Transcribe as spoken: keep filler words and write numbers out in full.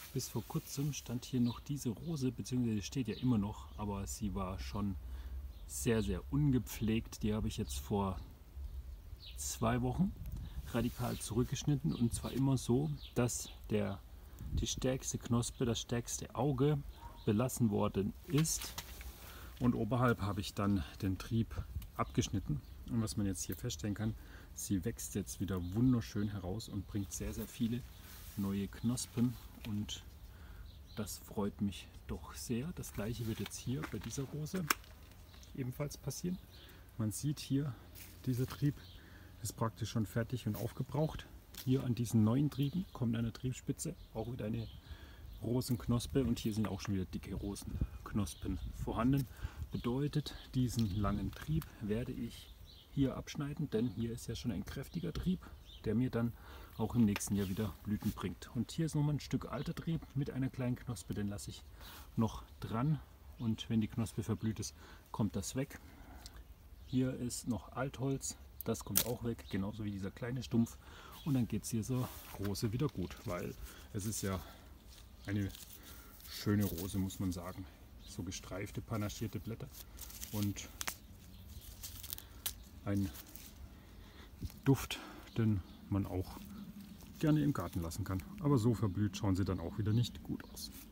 Bis vor kurzem stand hier noch diese Rose, beziehungsweise steht ja immer noch, aber sie war schon sehr, sehr ungepflegt. Die habe ich jetzt vor zwei Wochen radikal zurückgeschnitten, und zwar immer so, dass der, die stärkste Knospe, das stärkste Auge belassen worden ist, und oberhalb habe ich dann den Trieb abgeschnitten. Und was man jetzt hier feststellen kann, sie wächst jetzt wieder wunderschön heraus und bringt sehr, sehr viele neue Knospen, und das freut mich doch sehr. Das gleiche wird jetzt hier bei dieser Rose ebenfalls passieren. Man sieht hier, dieser Trieb ist praktisch schon fertig und aufgebraucht. Hier an diesen neuen Trieben kommt eine Triebspitze, auch wieder eine Rosenknospe, und hier sind auch schon wieder dicke Rosenknospen vorhanden. Bedeutet, diesen langen Trieb werde ich hier abschneiden, denn hier ist ja schon ein kräftiger Trieb, der mir dann auch im nächsten Jahr wieder Blüten bringt. Und hier ist nochmal ein Stück alter Trieb mit einer kleinen Knospe, den lasse ich noch dran, und wenn die Knospe verblüht ist, kommt das weg. Hier ist noch Altholz, das kommt auch weg, genauso wie dieser kleine Stumpf, und dann geht es hier so Rose wieder gut, weil es ist ja eine schöne Rose, muss man sagen. So gestreifte, panaschierte Blätter und ein Duft, den man auch gerne im Garten lassen kann. Aber so verblüht schauen sie dann auch wieder nicht gut aus.